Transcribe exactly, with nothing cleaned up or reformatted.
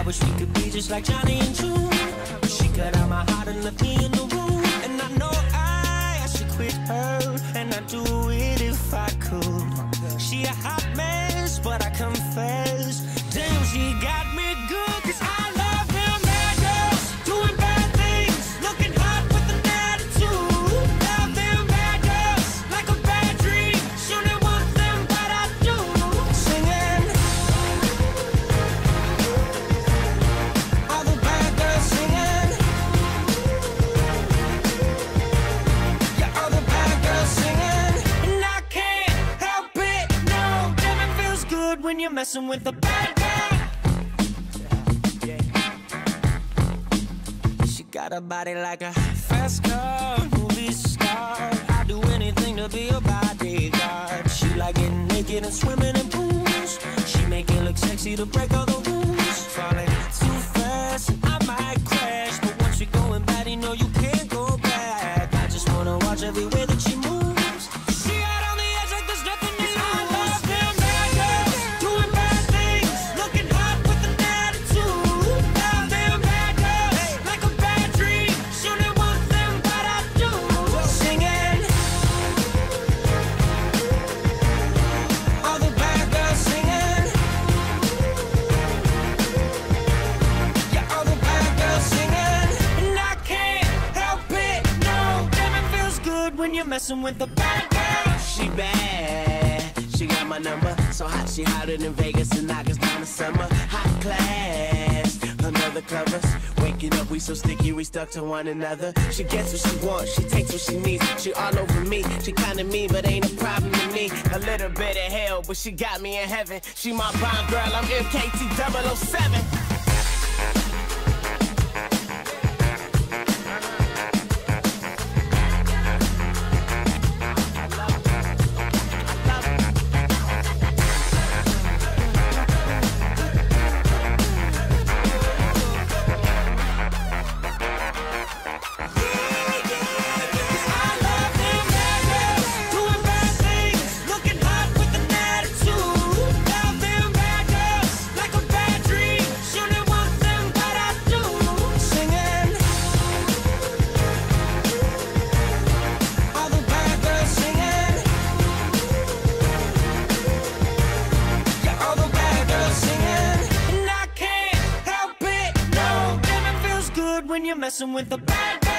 wish we could be just like Johnny and June, but she cut out my heart and left me in the room. And I know I, I should quit her, and I'd do it if I could. She a hot mess, but I confess, damn, she got me good. Cause I love them bad girls, doing bad things, looking hot with an attitude. Love them bad girls, like a bad dream, shouldn't want them, but I do. Singing, all the bad girls singing. Yeah, all the bad girls singing. And I can't help it, no, damn, it feels good when you're messing with the bad girl. Got a body like a fast car, movie star. I'd do anything to be a bodyguard. She like getting naked and swimming in pools. She make it look sexy to break all the rules. Falling too fast and I might crash, but once you're going bad, you know you can't go back. I just wanna watch every way that she moves. She out on the edge like there's nothing to lose. I love them bad girls, doing bad things, looking hot with an attitude. Love them bad girls, like a bad dream, shouldn't want them, but I do. Singing, all the bad girls singing. Yeah, all the bad girls singing. And I can't help it, no, damn, it feels good when you're messing with the bad girl. She bad, she got my number. So hot, she hotter than Vegas and August down the summer. Hot class, another covers. Waking up, we so sticky, we stuck to one another. She gets what she wants, she takes what she needs. She all over me, she kinda mean, but ain't a problem to me. A little bit of hell, but she got me in heaven. She my bond girl, I'm M K T O oh seven. When you're messing with the bad guy.